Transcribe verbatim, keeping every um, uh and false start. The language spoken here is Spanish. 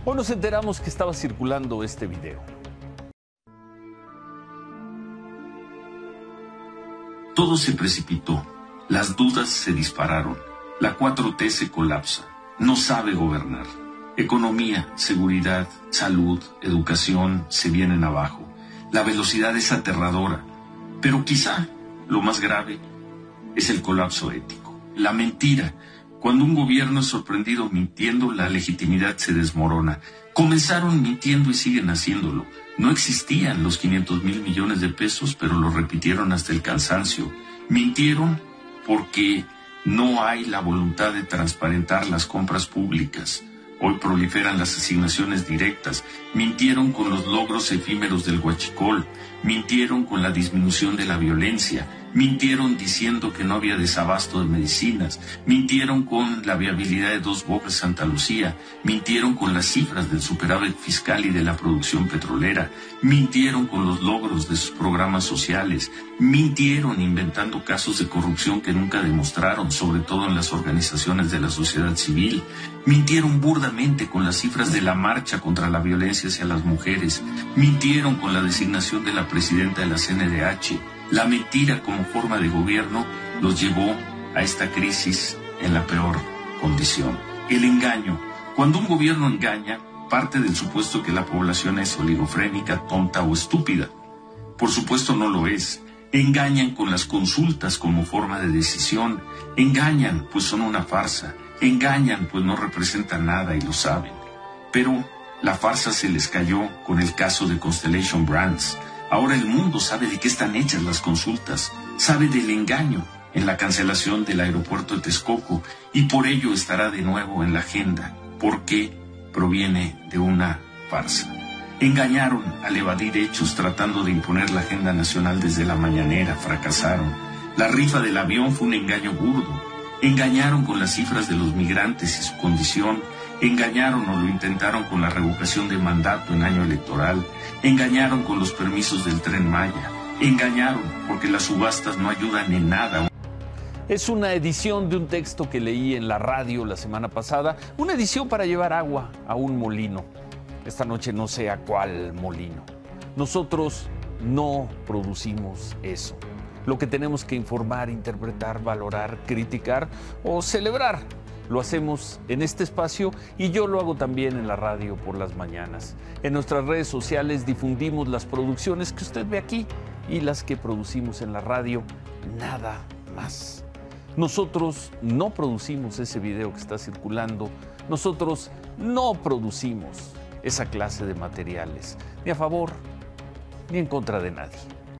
Hoy nos enteramos que estaba circulando este video. Todo se precipitó, las dudas se dispararon, la cuatro T se colapsa, no sabe gobernar. Economía, seguridad, salud, educación se vienen abajo. La velocidad es aterradora, pero quizá lo más grave es el colapso ético. La mentira. Cuando un gobierno es sorprendido mintiendo, la legitimidad se desmorona. Comenzaron mintiendo y siguen haciéndolo. No existían los quinientos mil millones de pesos, pero lo repitieron hasta el cansancio. Mintieron porque no hay la voluntad de transparentar las compras públicas. Hoy proliferan las asignaciones directas. Mintieron con los logros efímeros del huachicol. Mintieron con la disminución de la violencia. Mintieron diciendo que no había desabasto de medicinas. Mintieron con la viabilidad de Dos Bocas Santa Lucía. Mintieron con las cifras del superávit fiscal y de la producción petrolera. Mintieron con los logros de sus programas sociales. Mintieron inventando casos de corrupción que nunca demostraron, sobre todo en las organizaciones de la sociedad civil. Mintieron burdamente con las cifras de la marcha contra la violencia hacia las mujeres. Mintieron con la designación de la presidenta de la C N D H. La mentira como forma de gobierno los llevó a esta crisis en la peor condición. El engaño. Cuando un gobierno engaña, parte del supuesto que la población es oligofrénica, tonta o estúpida. Por supuesto no lo es. Engañan con las consultas como forma de decisión. Engañan pues son una farsa. Engañan pues no representan nada y lo saben. Pero la farsa se les cayó con el caso de Constellation Brands. Ahora el mundo sabe de qué están hechas las consultas, sabe del engaño en la cancelación del aeropuerto de Texcoco y por ello estará de nuevo en la agenda, porque proviene de una farsa. Engañaron al evadir hechos tratando de imponer la agenda nacional desde la mañanera, fracasaron. La rifa del avión fue un engaño burdo. Engañaron con las cifras de los migrantes y su condición. Engañaron o lo intentaron con la revocación de mandato en año electoral. Engañaron con los permisos del Tren Maya. Engañaron porque las subastas no ayudan en nada. Es una edición de un texto que leí en la radio la semana pasada. Una edición para llevar agua a un molino. Esta noche no sé a cuál molino. Nosotros no producimos eso. Lo que tenemos que informar, interpretar, valorar, criticar o celebrar, lo hacemos en este espacio y yo lo hago también en la radio por las mañanas. En nuestras redes sociales difundimos las producciones que usted ve aquí y las que producimos en la radio, nada más. Nosotros no producimos ese video que está circulando, nosotros no producimos esa clase de materiales, ni a favor ni en contra de nadie.